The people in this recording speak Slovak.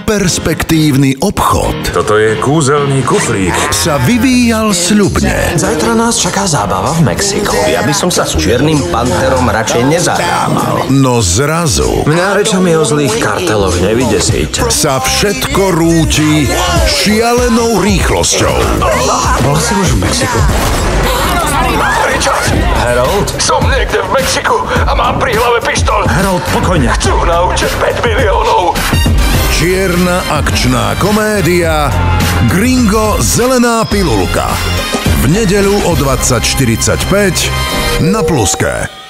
neperspektívny obchod Toto je kúzelný kufrík. sa vyvíjal sľubne. Zajtra nás čaká zábava v Mexiku. Ja by som sa s čiernym panterom radšej nezahrával. No zrazu Mňa rečami o zlých karteloch nevydesíte. sa všetko rúti šialenou rýchlosťou. Bol si už v Mexiku? Richard, Harold? som niekde v Mexiku a mám pri hlave pištol. Harold, pokojne. Chcú na účet 5 miliónov. Čierna akčná komédia Gringo zelená pilulka. V nedeľu o 20:45 na Pluske.